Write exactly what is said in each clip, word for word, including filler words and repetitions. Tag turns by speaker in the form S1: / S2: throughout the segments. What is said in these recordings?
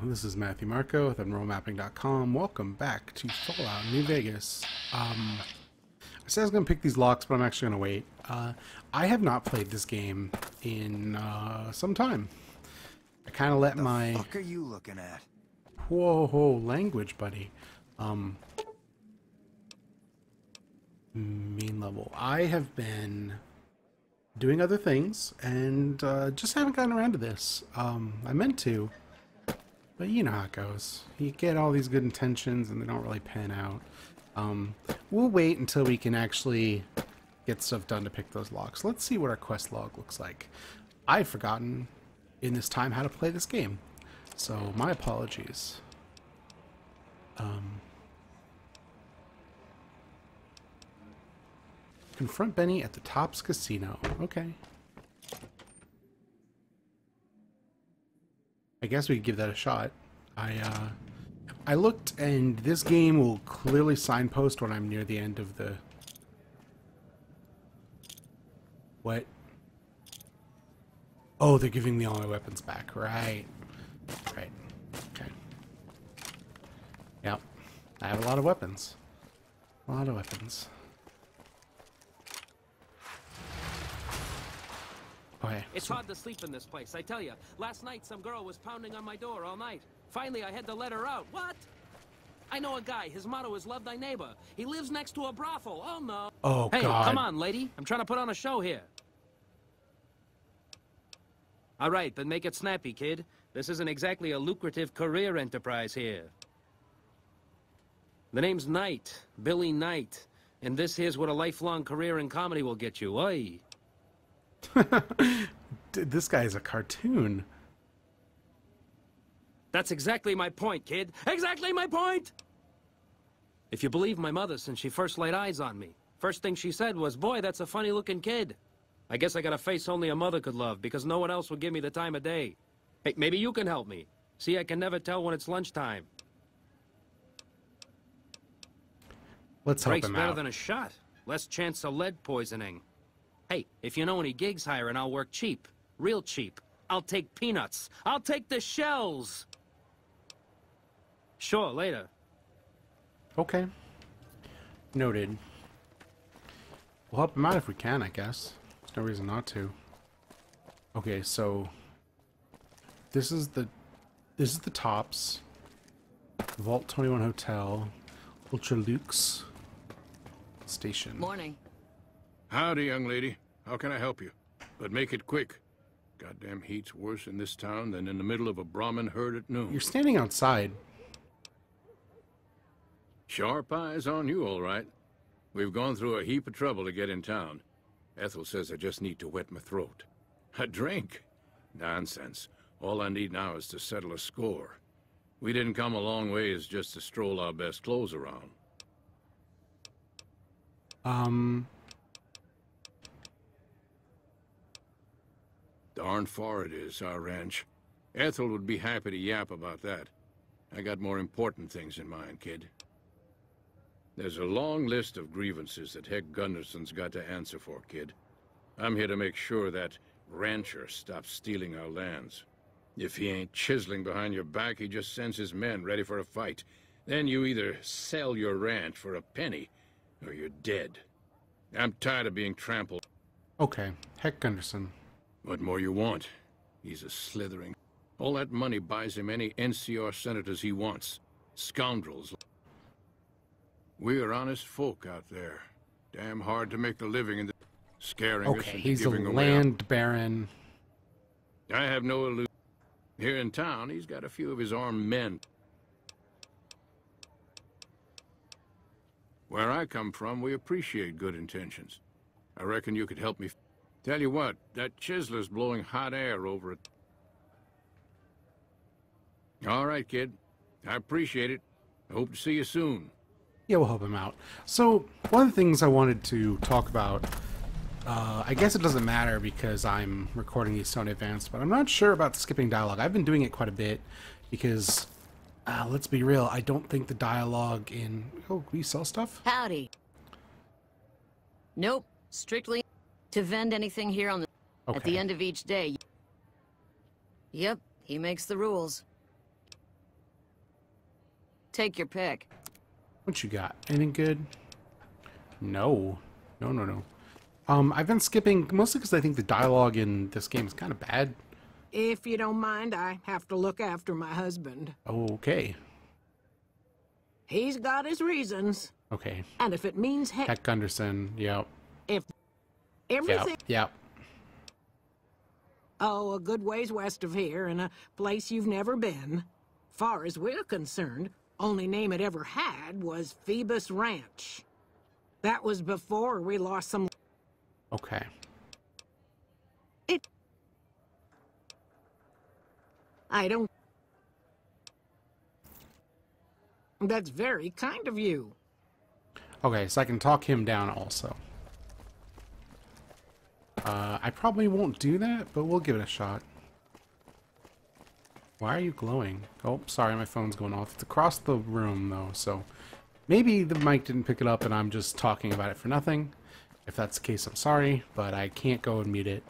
S1: This is Matthew Marco with Unroll Mapping dot com. Welcome back to Fallout New Vegas. Um, I said I was going to pick these locks, but I'm actually going to wait. Uh, I have not played this game in uh, some time. I kind of let
S2: the
S1: my...
S2: What are you looking at?
S1: Whoa, whoa, language, buddy. Um, main level. I have been doing other things and uh, just haven't gotten around to this. Um, I meant to, but you know how it goes. You get all these good intentions and they don't really pan out. Um, we'll wait until we can actually get stuff done to pick those locks. Let's see what our quest log looks like. I've forgotten in this time how to play this game, so my apologies. Um, confront Benny at the Tops Casino. Okay. I guess we could give that a shot. I uh, I looked, and this game will clearly signpost when I'm near the end of the... What? Oh, they're giving me all my weapons back. Right. Right. Okay. Yep. I have a lot of weapons. A lot of weapons. Okay.
S3: It's
S1: so
S3: hard to sleep in this place, I tell you. Last night, some girl was pounding on my door all night. Finally, I had to let her out. What? I know a guy. His motto is love thy neighbor. He lives next to a brothel. Oh, no.
S1: Oh,
S3: hey,
S1: God.
S3: come on, lady. I'm trying to put on a show here. All right, but make it snappy, kid. This isn't exactly a lucrative career enterprise here. The name's Knight. Billy Knight. And this here's what a lifelong career in comedy will get you. Oi.
S1: Dude, this guy is a cartoon.
S3: That's exactly my point, kid. Exactly my point! If you believe my mother since she first laid eyes on me, first thing she said was, boy, that's a funny-looking kid. I guess I got a face only a mother could love, because no one else would give me the time of day. Hey, maybe you can help me. See, I can never tell when it's lunchtime.
S1: Let's help
S3: Break's
S1: him
S3: better
S1: out.
S3: than a shot. Less chance of lead poisoning. Hey, if you know any gigs hiring, I'll work cheap. Real cheap. I'll take peanuts. I'll take the shells. Sure, later.
S1: Okay. Noted. We'll help him out if we can, I guess. There's no reason not to. Okay, so this is the this is the Tops. Vault twenty-one Hotel. Ultra Luxe Station.
S4: Morning.
S5: Howdy, young lady. How can I help you? But make it quick. Goddamn heat's worse in this town than in the middle of a Brahmin herd at noon.
S1: You're standing outside.
S5: Sharp eyes on you, all right. We've gone through a heap of trouble to get in town. Ethel says I just need to wet my throat. A drink? Nonsense. All I need now is to settle a score. We didn't come a long ways just to stroll our best clothes around.
S1: Um...
S5: Darn far it is, our ranch. Ethel would be happy to yap about that. I got more important things in mind, kid. There's a long list of grievances that Heck Gunderson's got to answer for, kid. I'm here to make sure that rancher stops stealing our lands. If he ain't chiseling behind your back, he just sends his men ready for a fight. Then you either sell your ranch for a penny, or you're dead. I'm tired of being trampled.
S1: Okay. Heck Gunderson.
S5: What more you want? He's a slithering. All that money buys him any N C R senators he wants. Scoundrels. We're honest folk out there. Damn hard to make a living in the... Scaring us
S1: Okay,
S5: and
S1: he's a
S5: giving away...
S1: land baron.
S5: I have no illusion. Here in town, he's got a few of his armed men. Where I come from, we appreciate good intentions. I reckon you could help me... Tell you what, that chiseler's blowing hot air over it. All right, kid. I appreciate it. I hope to see you soon.
S1: Yeah, we'll help him out. So, one of the things I wanted to talk about, uh, I guess it doesn't matter because I'm recording these so in advance, but I'm not sure about skipping dialogue. I've been doing it quite a bit because, uh, let's be real, I don't think the dialogue in... Oh, we sell stuff?
S4: Howdy. Nope. Strictly to vend anything here on the...
S1: Okay.
S4: At the end of each day. Yep, he makes the rules. Take your pick.
S1: What you got? Anything good? No. No, no, no. Um, I've been skipping, mostly because I think the dialogue in this game is kind of bad.
S2: If you don't mind, I have to look after my husband.
S1: Okay.
S2: He's got his reasons.
S1: Okay.
S2: And if it means heck,
S1: Heck Gunderson, yep.
S2: if
S1: Yep,
S2: everything...
S1: yep.
S2: Oh, a good ways west of here, in a place you've never been. Far as we're concerned, only name it ever had was Phoebus Ranch. That was before we lost some...
S1: Okay.
S2: It... I don't... That's very kind of you.
S1: Okay, so I can talk him down also. Uh, I probably won't do that, but we'll give it a shot. Why are you glowing? Oh, sorry, my phone's going off. It's across the room, though, so... Maybe the mic didn't pick it up and I'm just talking about it for nothing. If that's the case, I'm sorry, but I can't go and mute it.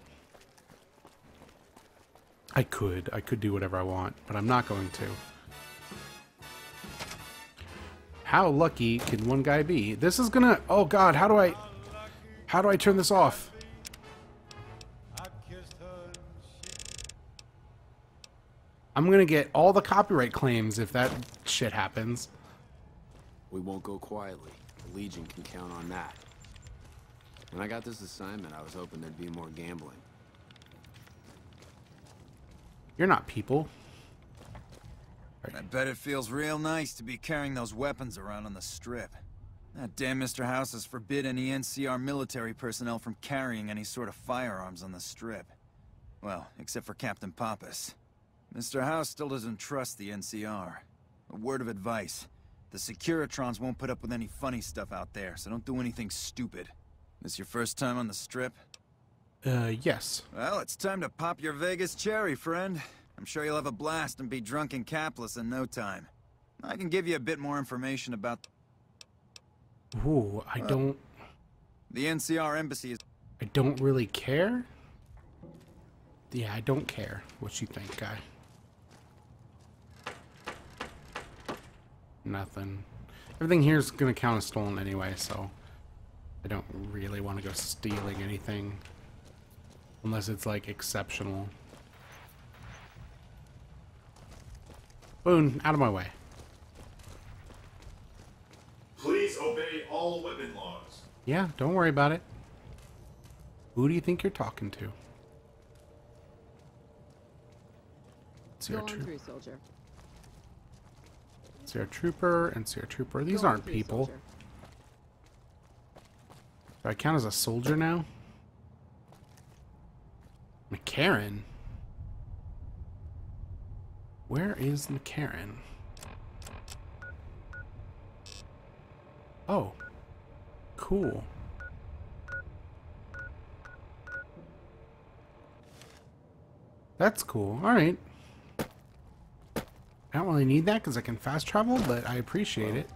S1: I could. I could do whatever I want, but I'm not going to. How lucky can one guy be? This is gonna... Oh god, how do I... How do I turn this off? I'm gonna get all the copyright claims if that shit happens.
S6: We won't go quietly. The Legion can count on that. When I got this assignment, I was hoping there'd be more gambling.
S1: You're not people.
S7: I bet it feels real nice to be carrying those weapons around on the strip. That damn Mister House has forbidden any N C R military personnel from carrying any sort of firearms on the strip. Well, except for Captain Pappas. Mister House still doesn't trust the N C R. A word of advice. The Securitrons won't put up with any funny stuff out there, so don't do anything stupid. This your first time on the strip?
S1: Uh, yes.
S7: Well, it's time to pop your Vegas cherry, friend. I'm sure you'll have a blast and be drunk and capless in no time. I can give you a bit more information about...
S1: Ooh, I don't...
S7: The N C R embassy is...
S1: I don't really care? Yeah, I don't care what you think, guy. Nothing. Everything here is gonna count as stolen anyway, so... I don't really want to go stealing anything. Unless it's, like, exceptional. Boone, out of my way.
S8: Please obey all weapon laws.
S1: Yeah, don't worry about it. Who do you think you're talking to? See our, troop
S9: soldier.
S1: see our trooper and see our trooper. These aren't people.
S9: Soldier.
S1: Do I count as a soldier now? McCarran? Where is McCarran? Oh. Cool. That's cool. Alright. I don't really need that because I can fast travel, but I appreciate it.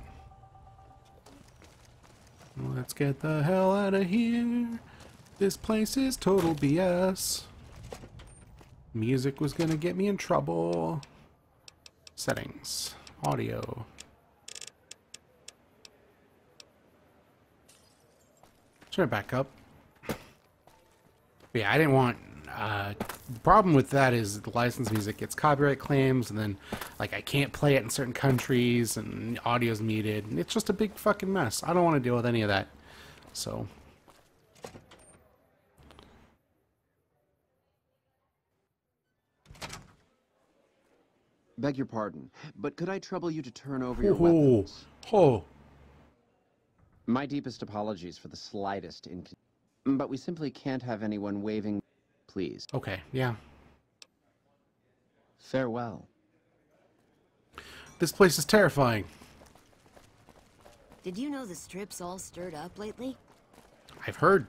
S1: Let's get the hell out of here. This place is total B S. Music was gonna get me in trouble. Settings. Audio. Turn it back up. But yeah, I didn't want... Uh, the problem with that is the licensed music gets copyright claims, and then like I can't play it in certain countries, and audio's muted, and it's just a big fucking mess. I don't want to deal with any of that. So...
S6: Beg your pardon, but could I trouble you to turn over your
S1: Oh,
S6: weapons?
S1: oh.
S6: My deepest apologies for the slightest inconvenience, but we simply can't have anyone waving. Please.
S1: Okay, yeah.
S6: Farewell.
S1: This place is terrifying.
S4: Did you know the strip's all stirred up lately?
S1: I've heard.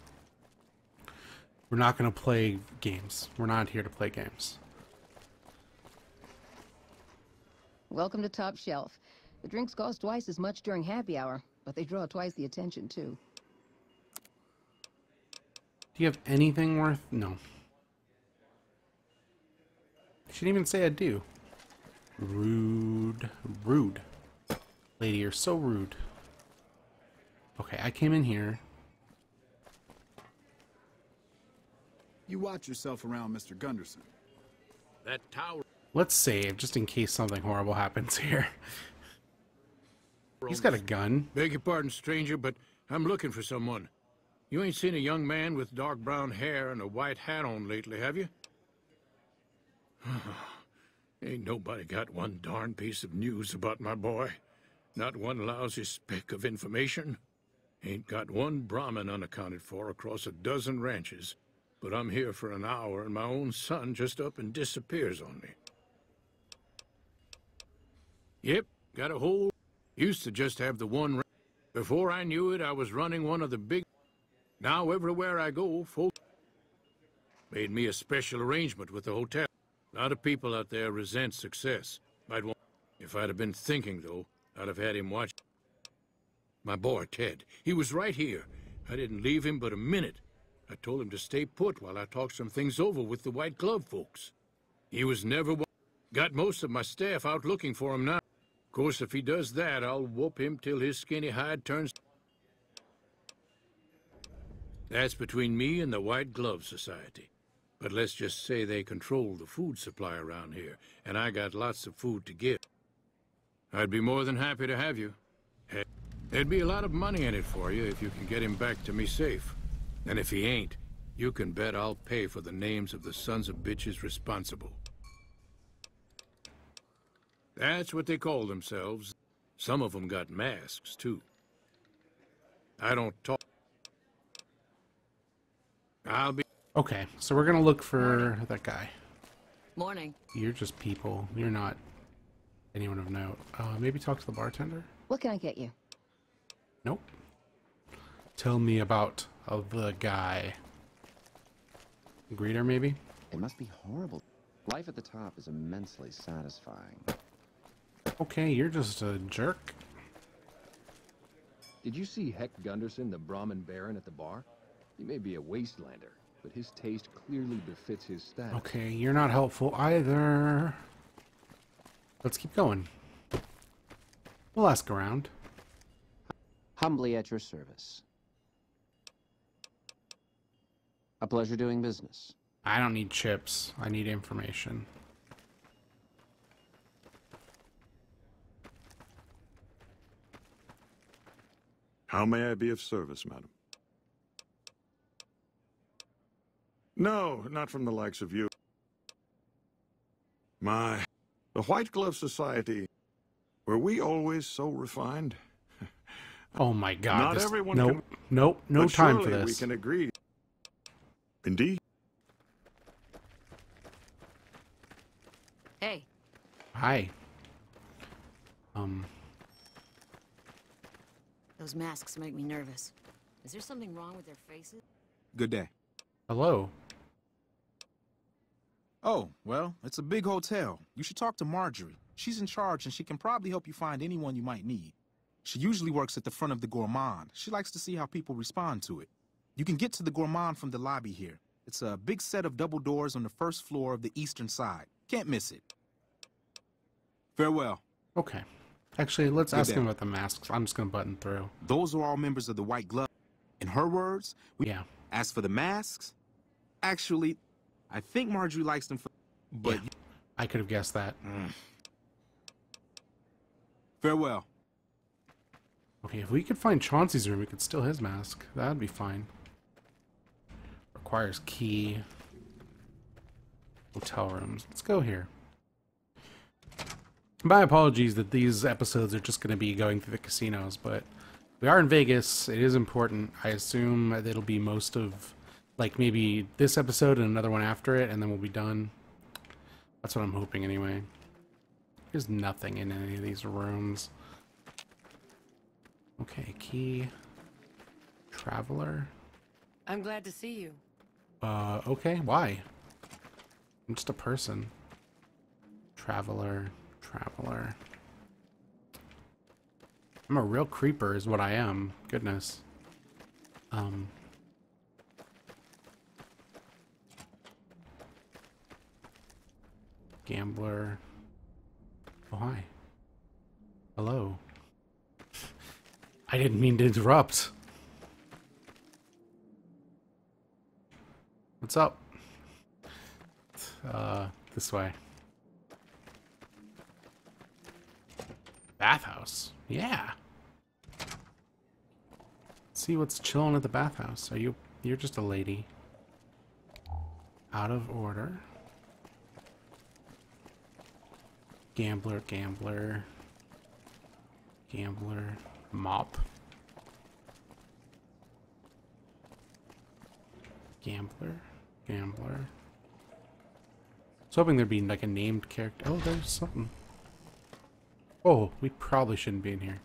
S1: We're not going to play games. We're not here to play games.
S9: Welcome to Top Shelf. The drinks cost twice as much during happy hour, but they draw twice the attention, too.
S1: Do you have anything worth... No. She didn't even say I do. Rude. Rude. Lady, you're so rude. Okay, I came in here.
S10: You watch yourself around Mister Gunderson.
S5: That tower...
S1: Let's save, just in case something horrible happens here. He's got a gun.
S5: Beg your pardon, stranger, but I'm looking for someone. You ain't seen a young man with dark brown hair and a white hat on lately, have you? Ain't nobody got one darn piece of news about my boy. Not one lousy speck of information. Ain't got one Brahmin unaccounted for across a dozen ranches. But I'm here for an hour and my own son just up and disappears on me. Yep, got a whole... Used to just have the one... Before I knew it, I was running one of the big... Now everywhere I go, folks... Made me a special arrangement with the hotel. A lot of people out there resent success. I'd want... If I'd have been thinking, though, I'd have had him watch... My boy, Ted. He was right here. I didn't leave him but a minute. I told him to stay put while I talked some things over with the White Glove folks. He was never... Got most of my staff out looking for him now. Of course, if he does that, I'll whoop him till his skinny hide turns... That's between me and the White Glove Society. But let's just say they control the food supply around here, and I got lots of food to give. I'd be more than happy to have you. Heck, there'd be a lot of money in it for you if you can get him back to me safe. And if he ain't, you can bet I'll pay for the names of the sons of bitches responsible. That's what they call themselves. Some of them got masks, too. I don't talk. I'll be...
S1: Okay, so we're gonna look for that guy.
S4: Morning.
S1: You're just people. You're not anyone of note. Uh, maybe talk to the bartender?
S9: What can I get you?
S1: Nope. Tell me about uh, the guy. Greeter, maybe?
S11: It must be horrible. Life at the top is immensely satisfying.
S1: Okay, you're just a jerk.
S12: Did you see Heck Gunderson, the Brahmin Baron, at the bar? He may be a wastelander, but his taste clearly befits his status.
S1: Okay, you're not helpful either. Let's keep going. We'll ask around.
S11: Humbly at your service. A pleasure doing business.
S1: I don't need chips. I need information.
S13: How may I be of service, madam? No, not from the likes of you. My... The White Glove Society, were we always so refined?
S1: Oh my god.
S13: Not
S1: this...
S13: everyone
S1: nope,
S13: can...
S1: Nope, no
S13: but
S1: time for
S13: surely
S1: this.
S13: we can agree. Indeed.
S4: Hey.
S1: Hi. Um...
S4: Those masks make me nervous. Is there something wrong with their faces?
S10: Good day.
S1: Hello.
S10: Oh, well, it's a big hotel. You should talk to Marjorie. She's in charge, and she can probably help you find anyone you might need. She usually works at the front of the Gourmand. She likes to see how people respond to it. You can get to the Gourmand from the lobby here. It's a big set of double doors on the first floor of the eastern side. Can't miss it. Farewell.
S1: Okay. Actually, let's
S10: Good
S1: ask
S10: day.
S1: him about the masks. I'm just gonna button through.
S10: Those are all members of the White Glove. In her words, we...
S1: Yeah.
S10: As for the masks, actually, I think Marjorie likes them for... But...
S1: Yeah. I could have guessed that.
S10: Mm. Farewell.
S1: Okay, if we could find Chauncey's room, we could steal his mask. That'd be fine. Requires key. Hotel rooms. Let's go here. My apologies that these episodes are just going to be going through the casinos, but we are in Vegas. It is important. I assume that it'll be most of, like, maybe this episode and another one after it, and then we'll be done. That's what I'm hoping anyway. There's nothing in any of these rooms. Okay, key. Traveler.
S14: I'm glad to see you.
S1: Uh, okay, why? I'm just a person. Traveler, traveler. I'm a real creeper is what I am. Goodness. Um. Gambler. Oh, hi. Hello. I didn't mean to interrupt. What's up? Uh, this way. Bathhouse. Yeah. Let's see what's chilling at the bathhouse. Are you... You're just a lady. Out of order. Gambler, gambler. Gambler. Mop. Gambler. Gambler. I was hoping there'd be like a named character. Oh, there's something. Oh, we probably shouldn't be in here.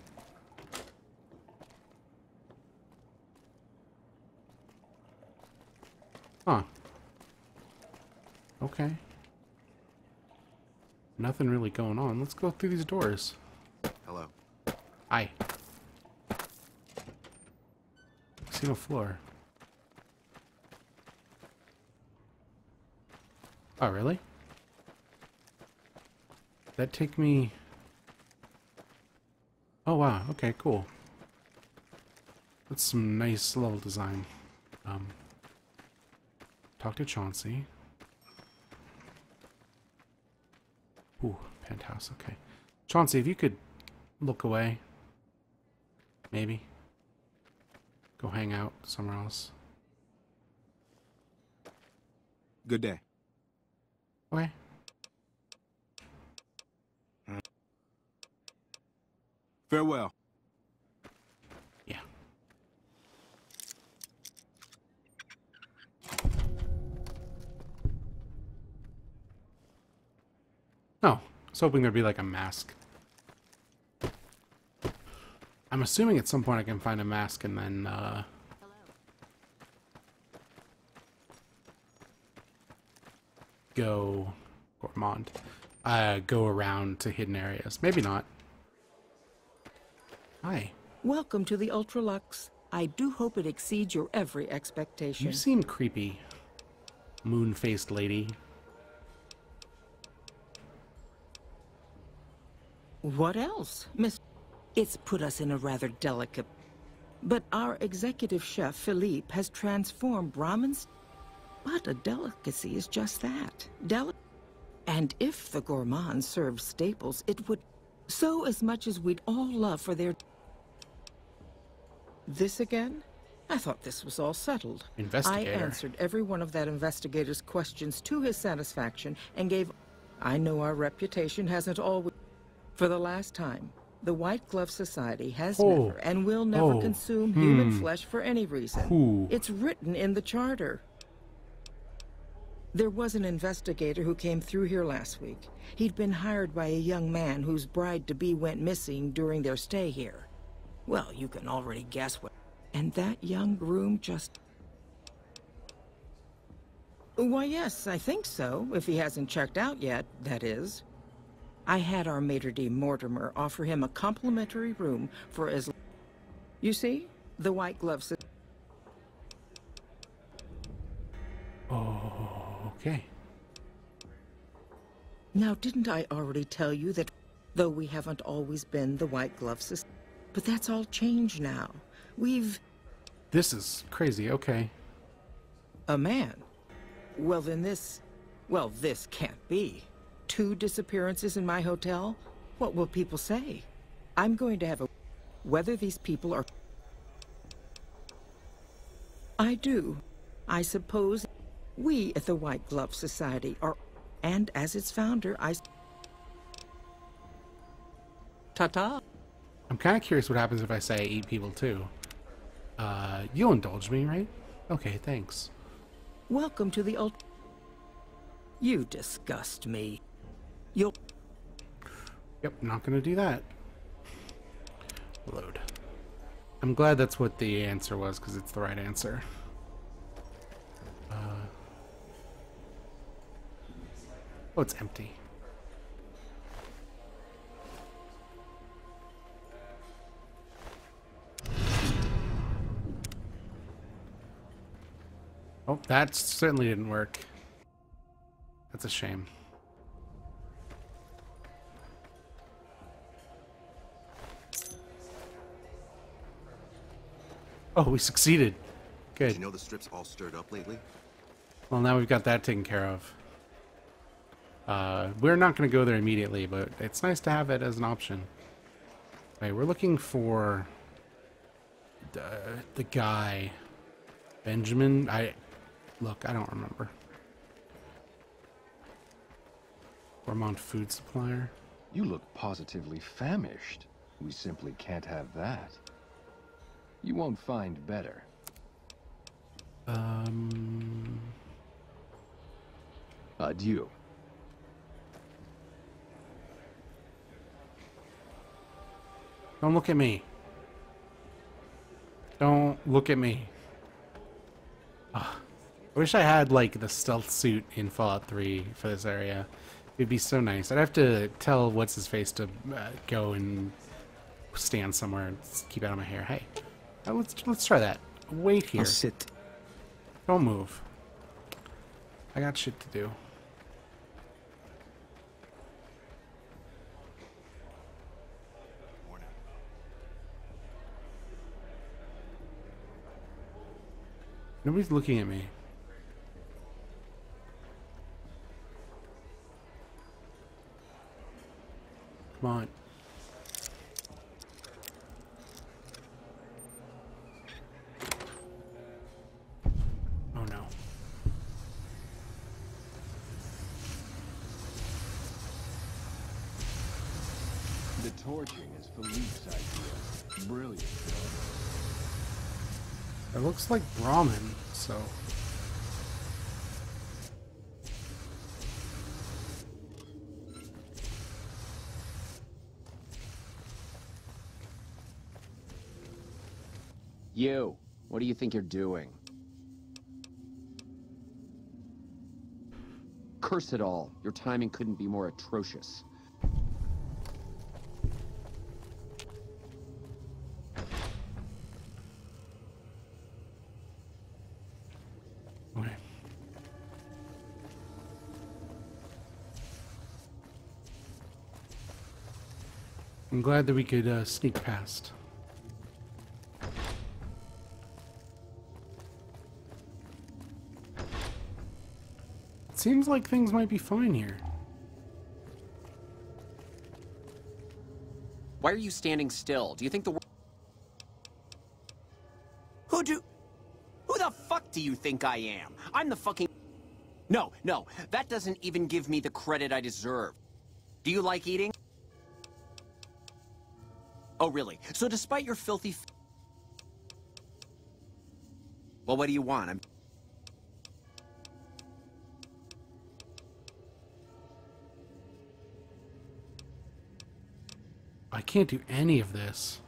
S1: Huh. Okay. Nothing really going on. Let's go through these doors.
S6: Hello.
S1: Hi. See no floor. Oh, really? That take me... Oh, wow. Okay, cool. That's some nice level design. Um, talk to Chauncey. Ooh, penthouse. Okay. Chauncey, if you could look away. Maybe. Go hang out somewhere else.
S10: Good day.
S1: Okay.
S10: Farewell.
S1: Yeah. Oh, I was hoping there'd be like a mask. I'm assuming at some point I can find a mask and then, uh... go... Gourmand. Uh, go around to hidden areas. Maybe not. Hi.
S15: Welcome to the Ultralux. I do hope it exceeds your every expectation.
S1: You seem creepy, moon-faced lady.
S15: What else, Miss? It's put us in a rather delicate... But our executive chef, Philippe, has transformed Brahmins... But a delicacy is just that. Deli... And if the gourmand served staples, it would... So as much as we'd all love for their... This again? I thought this was all settled.
S1: Investigator.
S15: I answered every one of that investigator's questions to his satisfaction and gave... I know our reputation hasn't always... For the last time, the White Glove Society has
S1: Oh.
S15: never and will never
S1: Oh.
S15: consume
S1: Hmm.
S15: human flesh for any reason.
S1: Ooh.
S15: It's written in the charter. There was an investigator who came through here last week. He'd been hired by a young man whose bride-to-be went missing during their stay here. Well, you can already guess what... And that young groom just... Why, yes, I think so, if he hasn't checked out yet, that is. I had our maitre d' Mortimer offer him a complimentary room for as... You see? The White Gloves...
S1: Oh, okay.
S15: Now, didn't I already tell you that though we haven't always been the White Glove Society, but that's all changed now. We've...
S1: This is crazy. Okay.
S15: A man? Well, then this... Well, this can't be. Two disappearances in my hotel? What will people say? I'm going to have a... Whether these people are... I do. I suppose we at the White Glove Society are... And as its founder, I... Ta-ta.
S1: I'm kind of curious what happens if I say I eat people too. Uh, you'll indulge me, right? Okay, thanks.
S15: Welcome to the ult... You disgust me. You'll...
S1: Yep, not gonna do that. Load. I'm glad that's what the answer was, because it's the right answer. Uh... Oh, it's empty. Oh, that certainly didn't work. That's a shame. Oh, we succeeded. Good.
S16: Did you know the strip's all stirred up lately?
S1: Well, now we've got that taken care of. Uh, we're not going to go there immediately, but it's nice to have it as an option. Okay, we're looking for the, the guy. Benjamin? I... Look, I don't remember. Vermont food supplier.
S12: You look positively famished. We simply can't have that. You won't find better.
S1: Um...
S12: Adieu.
S1: Don't look at me. Don't look at me. Ugh. I wish I had, like, the stealth suit in Fallout three for this area. It'd be so nice. I'd have to tell What's-His-Face to uh, go and stand somewhere and keep out of my hair. Hey, uh, let's, let's try that. Wait here.
S17: I'll sit.
S1: Don't move. I got shit to do. Nobody's looking at me. Come on. Oh no.
S12: The torching is Philippe's idea. Brilliant.
S1: It looks like Brahmin, so...
S6: You, what do you think you're doing? Curse it all. Your timing couldn't be more atrocious.
S1: Okay. I'm glad that we could uh, sneak past. Seems like things might be fine here.
S6: Why are you standing still? Do you think the world... Who do... Who the fuck do you think I am? I'm the fucking... No, no, that doesn't even give me the credit I deserve. Do you like eating? Oh, really? So despite your filthy... F well, what do you want? I'm...
S1: I can't do any of this.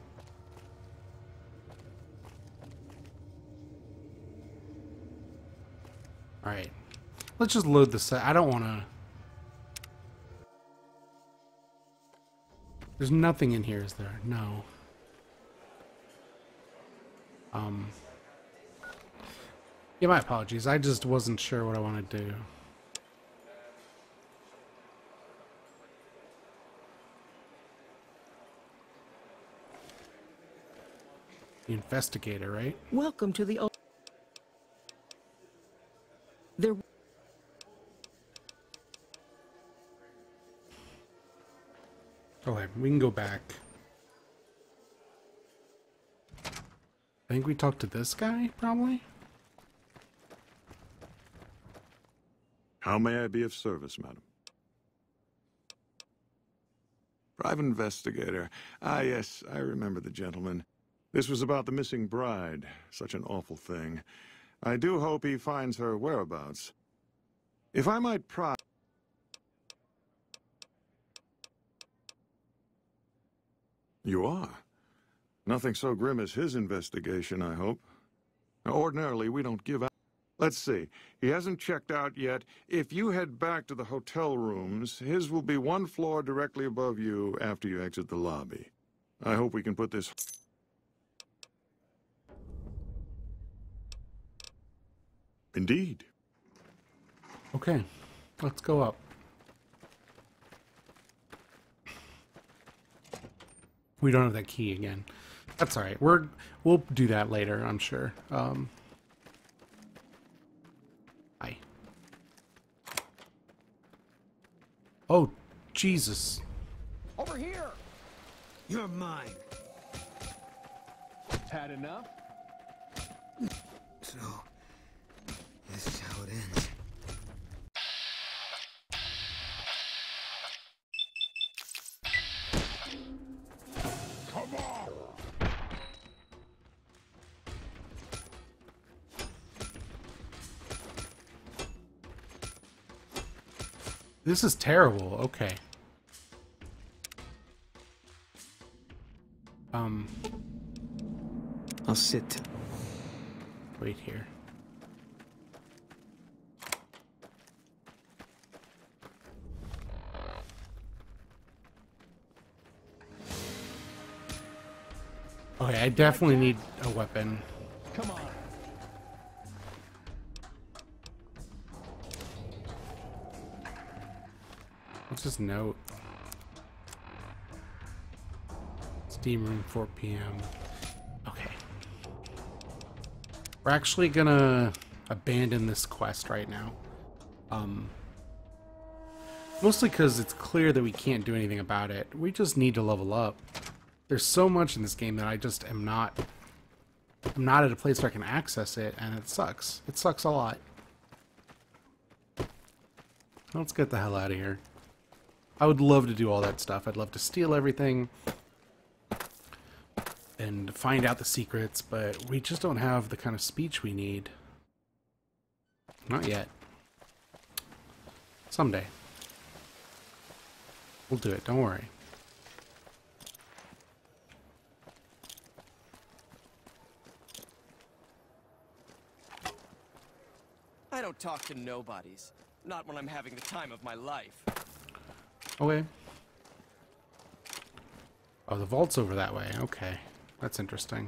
S1: Alright. Let's just load the set. I don't want to... There's nothing in here, is there? No. Um... Yeah, my apologies. I just wasn't sure what I wanted to do. The investigator, right?
S15: Welcome to the... There...
S1: Okay, we can go back. I think we talked to this guy, probably?
S13: How may I be of service, madam? Private investigator. Ah, yes, I remember the gentleman. This was about the missing bride. Such an awful thing. I do hope he finds her whereabouts. If I might pry... You are? Nothing so grim as his investigation, I hope. Ordinarily, we don't give out... Let's see. He hasn't checked out yet. If you head back to the hotel rooms, his will be one floor directly above you after you exit the lobby. I hope we can put this... Indeed.
S1: Okay, let's go up. We don't have that key again. That's all right. We're we'll do that later, I'm sure. Um, hi. Oh, Jesus.
S12: Over here! You're mine. Had enough?
S17: So, this is how it ends.
S12: Come on!
S1: This is terrible. Okay. Um.
S17: I'll sit.
S1: Wait here. Okay, I definitely need a weapon.
S12: Come on.
S1: What's this note? Steam room, four P M Okay. We're actually gonna abandon this quest right now. Um, mostly because it's clear that we can't do anything about it. We just need to level up. There's so much in this game that I just am not... I'm not at a place where I can access it, and it sucks. It sucks a lot. Let's get the hell out of here. I would love to do all that stuff. I'd love to steal everything and find out the secrets, but we just don't have the kind of speech we need. Not yet. Someday. We'll do it, don't worry.
S6: I don't talk to nobodies. Not when I'm having the time of my life.
S1: Okay. Oh, the vault's over that way. Okay. That's interesting.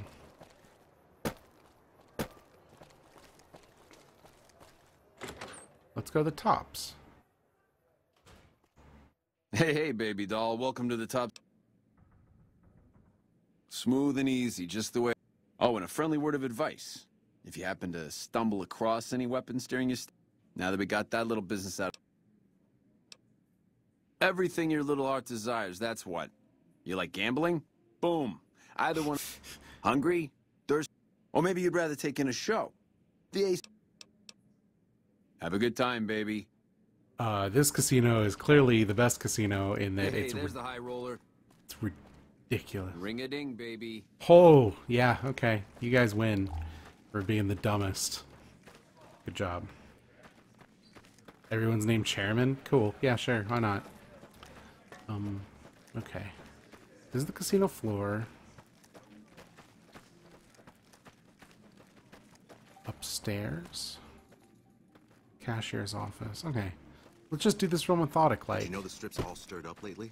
S1: Let's go to the tops.
S18: Hey, hey, baby doll. Welcome to the top. Smooth and easy, just the way... Oh, and a friendly word of advice. If you happen to stumble across any weapons during your... St now that we got that little business out... Everything your little heart desires, that's what. You like gambling? Boom. Either one. Hungry? Thirsty? Or maybe you'd rather take in a show. The Ace... Have a good time, baby.
S1: Uh, this casino is clearly the best casino in that
S18: Hey,
S1: it's...
S18: there's the high roller.
S1: It's ridiculous.
S18: Ring-a-ding, baby.
S1: Oh, yeah, okay. You guys win for being the dumbest. Good job. Everyone's named Chairman? Cool. Yeah, sure. Why not? Um, okay. This is the casino floor. Upstairs. Cashier's office. Okay. Let's just do this real methodic, like.
S16: Do you know the strip's all stirred up lately?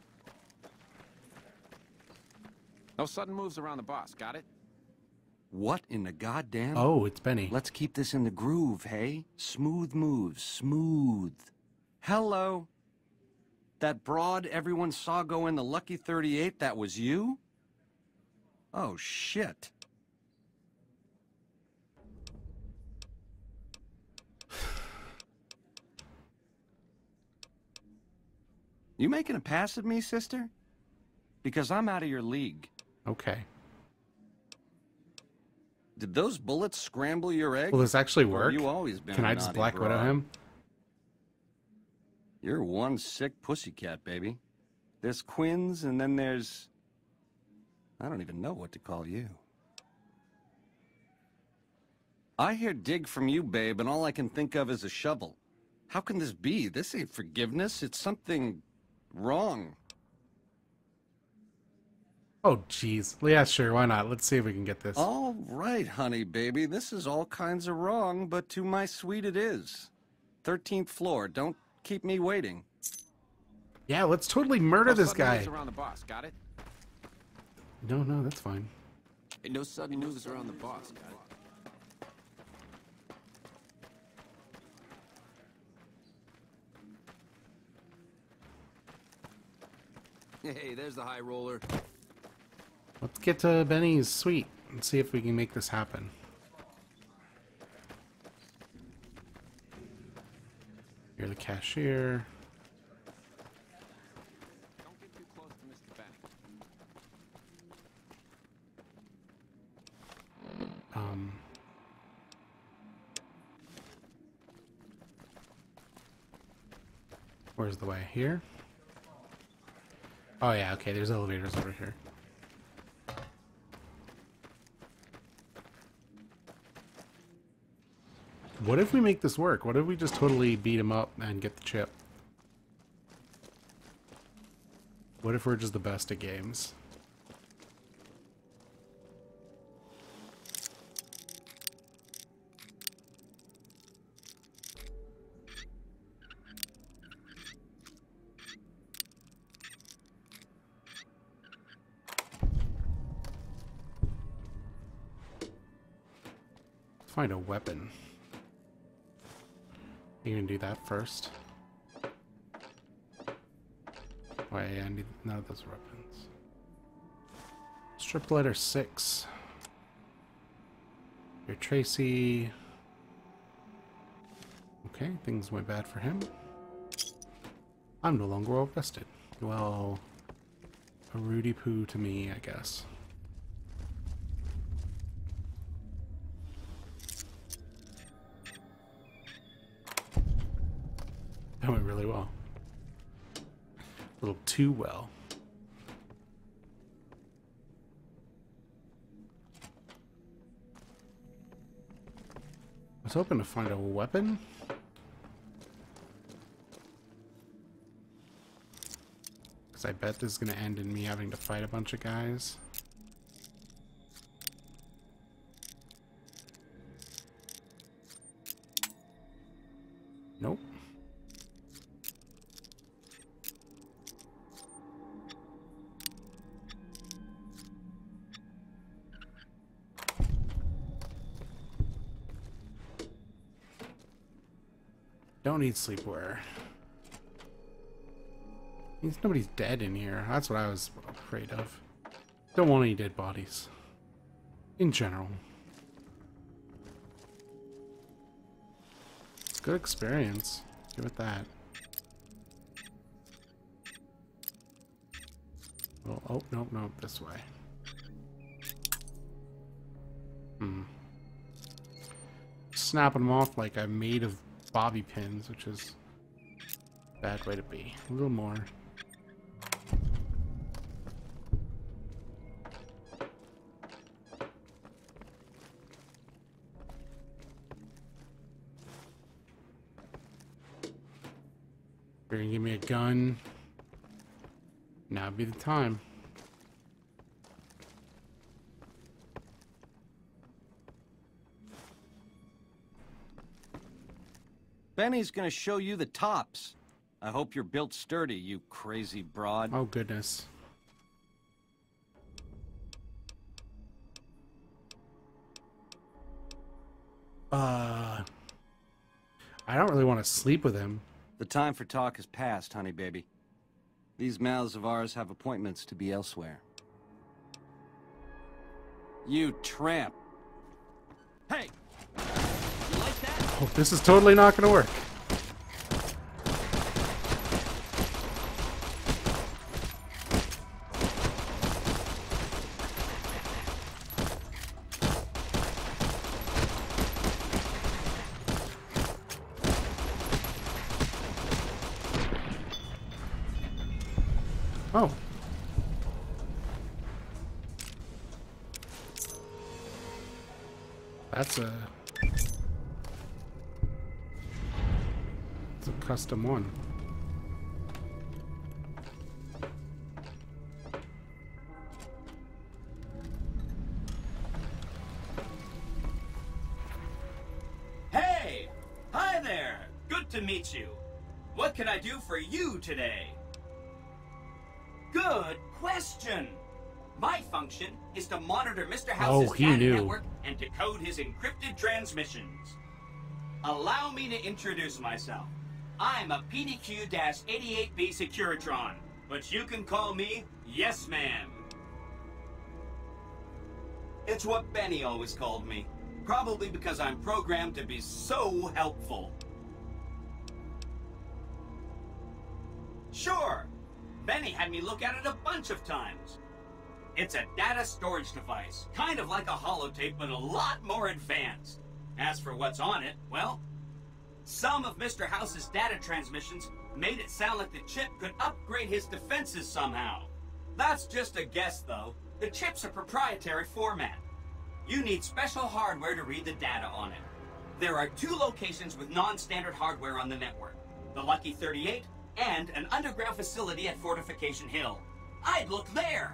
S3: No sudden moves around the boss, got it? What in the goddamn?
S1: Oh, it's Benny.
S3: Let's keep this in the groove, hey? Smooth moves, smooth. Hello? That broad everyone saw go in the Lucky thirty-eight, that was you? Oh, shit. You making a pass at me, sister? Because I'm out of your league.
S1: Okay.
S3: Did those bullets scramble your egg?
S1: Will this actually
S3: Or
S1: work?
S3: have you always been
S1: Can
S3: a
S1: I just
S3: naughty
S1: Black Widow
S3: broad?
S1: him?
S3: You're one sick pussycat, baby. There's Quinn's, and then there's... I don't even know what to call you. I hear dig from you, babe, and all I can think of is a shovel. How can this be? This ain't forgiveness. It's something wrong.
S1: Oh, jeez. Yeah, sure. Why not? Let's see if we can get this.
S3: All right, honey, baby. This is all kinds of wrong, but to my sweet it is. thirteenth floor. Don't keep me waiting.
S1: Yeah, let's totally murder
S3: No
S1: this
S3: sudden
S1: guy.
S3: moves around the boss, got it?
S1: No, no, that's fine.
S18: Hey, no sudden moves around the boss, got it? Hey, there's the high roller.
S1: Let's get to Benny's suite and see if we can make this happen. You're the cashier.
S6: Don't get too close to Mister Benny.
S1: Um... Where's the way? Here? Oh yeah, okay, there's elevators over here. What if we make this work? What if we just totally beat him up and get the chip? What if we're just the best at games? Find a weapon. You can do that first. Wait, I need none of those weapons. Strip letter six. You're Tracy. Okay, things went bad for him. I'm no longer well rested. Well, a Rudy poo to me, I guess. That went really well. A little too well. I was hoping to find a weapon. Because I bet this is going to end in me having to fight a bunch of guys. Nope. Don't need sleepwear. Means nobody's dead in here. That's what I was afraid of. Don't want any dead bodies. In general. It's good experience. Give it that. Oh, oh, no, no, this way. Hmm. Snapping them off like I'm made of bobby pins, which is a bad way to be. A little more. You're gonna give me a gun. Now would be the time.
S6: Benny's gonna show you the tops. I hope you're built sturdy, you crazy broad.
S1: Oh, goodness. Uh... I don't really want to sleep with him.
S6: The time for talk has passed, honey baby. These mouths of ours have appointments to be elsewhere. You tramp. Hey! You like that?
S1: Oh, this is totally not going to work. Oh. That's a... It's a custom one.
S19: Hey! Hi there! Good to meet you. What can I do for you today? Good question. My function is to monitor Mister House's
S1: Oh, he
S19: data
S1: knew.
S19: network and decode his encrypted transmissions. Allow me to introduce myself. I'm a P D Q eighty-eight B Securitron, but you can call me Yes Man. It's what Benny always called me. Probably because I'm programmed to be so helpful. Sure, Benny had me look at it a bunch of times. It's a data storage device, kind of like a holotape, but a lot more advanced. As for what's on it, well, some of Mister House's data transmissions made it sound like the chip could upgrade his defenses somehow. That's just a guess, though. The chip's a proprietary format. You need special hardware to read the data on it. There are two locations with non-standard hardware on the network. The Lucky thirty-eight and an underground facility at Fortification Hill. I'd look there!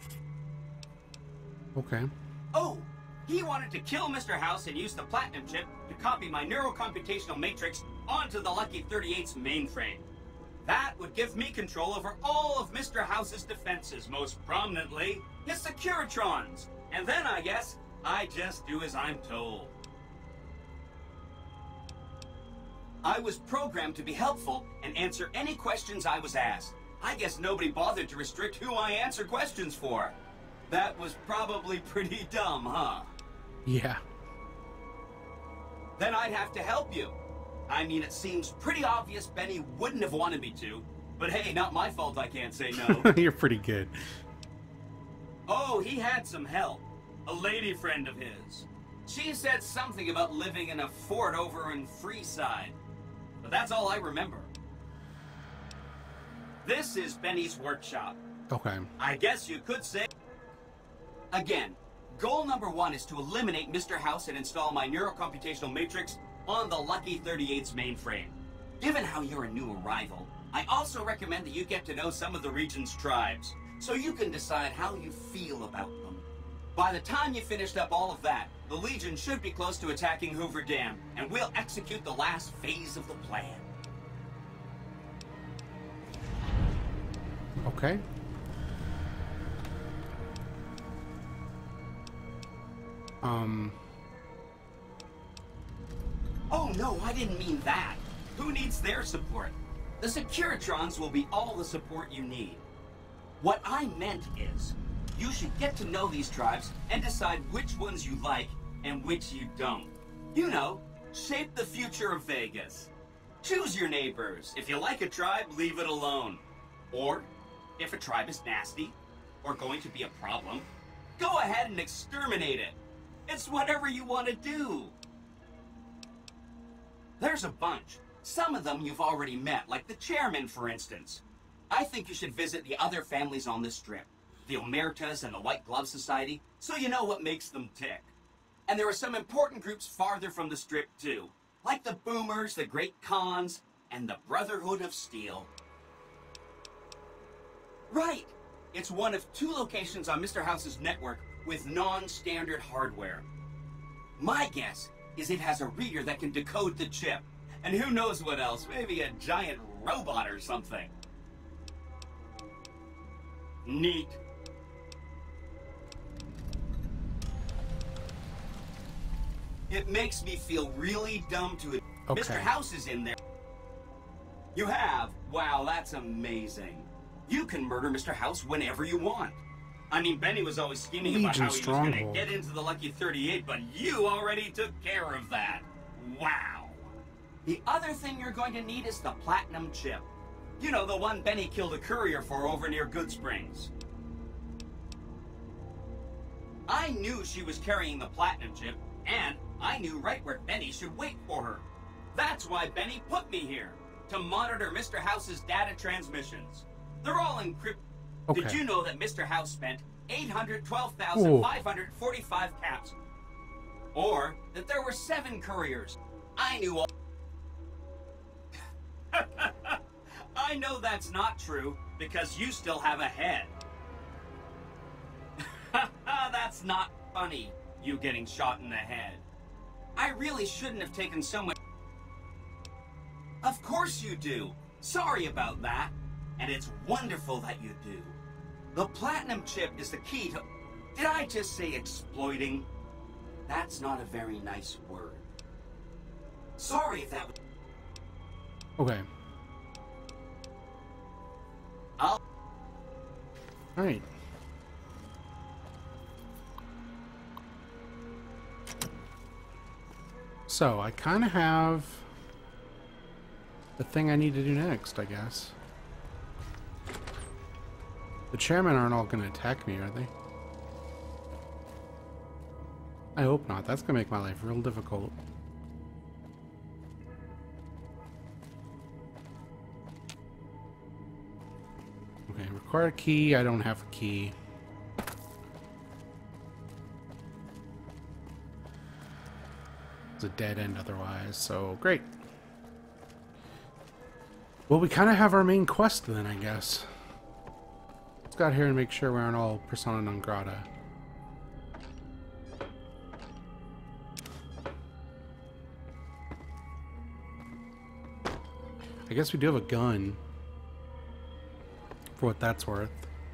S1: Okay.
S19: Oh, he wanted to kill Mister House and use the Platinum chip to copy my neurocomputational matrix onto the Lucky thirty-eight's mainframe. That would give me control over all of Mister House's defenses, most prominently his Securitrons. And then, I guess, I just do as I'm told. I was programmed to be helpful and answer any questions I was asked. I guess nobody bothered to restrict who I answer questions for. That was probably pretty dumb, huh?
S1: Yeah.
S19: Then I'd have to help you. I mean, it seems pretty obvious Benny wouldn't have wanted me to, but hey, not my fault I can't say no.
S1: You're pretty good.
S19: Oh, he had some help. A lady friend of his. She said something about living in a fort over in Freeside. But that's all I remember. This is Benny's workshop.
S1: Okay.
S19: I guess you could say... Again, goal number one is to eliminate Mister House and install my neurocomputational matrix on the Lucky thirty-eight's mainframe. Given how you're a new arrival, I also recommend that you get to know some of the region's tribes, so you can decide how you feel about them. By the time you finished up all of that, the Legion should be close to attacking Hoover Dam, and we'll execute the last phase of the plan.
S1: Okay. Um...
S19: Oh no, I didn't mean that. Who needs their support? The Securitrons will be all the support you need. What I meant is, you should get to know these tribes and decide which ones you like and which you don't. You know, shape the future of Vegas. Choose your neighbors. If you like a tribe, leave it alone. Or, if a tribe is nasty, or going to be a problem, go ahead and exterminate it. It's whatever you want to do. There's a bunch. Some of them you've already met, like the chairman, for instance. I think you should visit the other families on the Strip. The Omertas and the White Glove Society, so you know what makes them tick. And there are some important groups farther from the Strip, too. Like the Boomers, the Great Khans, and the Brotherhood of Steel. Right! It's one of two locations on Mister House's network with non-standard hardware. My guess is it has a reader that can decode the chip. And who knows what else, maybe a giant robot or something. Neat. It makes me feel really dumb to it.
S1: Okay.
S19: Mister House is in there. You have? Wow, that's amazing. You can murder Mister House whenever you want. I mean, Benny was always scheming
S1: Legion
S19: about how he was going to
S1: Stronghold.
S19: get into the Lucky thirty-eight, but you already took care of that. Wow. The other thing you're going to need is the Platinum chip. You know, the one Benny killed a courier for over near Good Springs. I knew she was carrying the Platinum chip, and I knew right where Benny should wait for her. That's why Benny put me here, to monitor Mister House's data transmissions. They're all encrypted.
S1: Okay.
S19: Did you know that Mister House spent eight hundred twelve thousand five hundred forty-five caps? Or that there were seven couriers. I knew all... I know that's not true, because you still have a head. That's not funny, you getting shot in the head. I really shouldn't have taken so much... Of course you do. Sorry about that. And it's wonderful that you do. The Platinum chip is the key to... Did I just say exploiting? That's not a very nice word. Sorry if that was...
S1: Okay.
S19: I'll...
S1: Alright. So, I kind of have the thing I need to do next, I guess. The chairmen aren't all going to attack me, are they? I hope not. That's going to make my life real difficult. Okay, require a key. I don't have a key. It's a dead end otherwise, so great. Well, we kind of have our main quest then, I guess. Let's go out here and make sure we aren't all persona non grata. I guess we do have a gun. For what that's worth.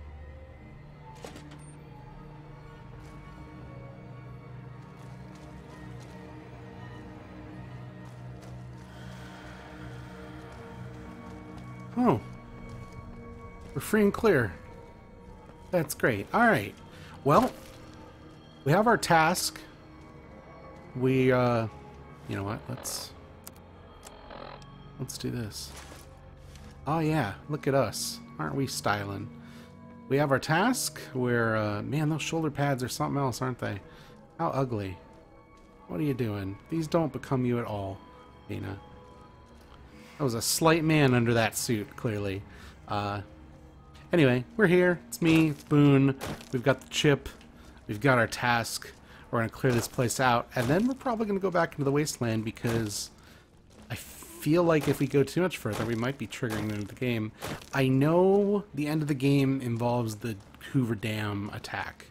S1: Oh. We're free and clear. That's great. Alright. Well, we have our task. We, uh... You know what? Let's... Let's do this. Oh yeah, look at us. Aren't we styling? We have our task where, uh, man, those shoulder pads are something else, aren't they? How ugly. What are you doing? These don't become you at all, Athena. That was a slight man under that suit, clearly. Uh, anyway, we're here. It's me, it's Boone. We've got the chip. We've got our task. We're going to clear this place out. And then we're probably going to go back into the wasteland because I feel like if we go too much further, we might be triggering into the game. I know the end of the game involves the Hoover Dam attack.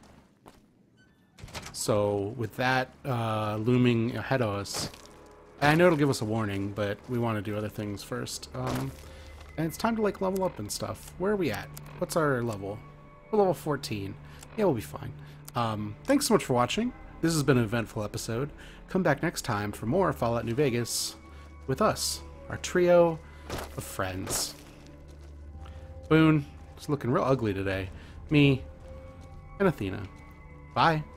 S1: So with that uh, looming ahead of us, I know it'll give us a warning, but we want to do other things first. Um, and it's time to like level up and stuff. Where are we at? What's our level? We're level fourteen. Yeah, we'll be fine. Um, thanks so much for watching. This has been an eventful episode. Come back next time for more Fallout New Vegas with us, our trio of friends. Boone is looking real ugly today. Me and Athena. Bye.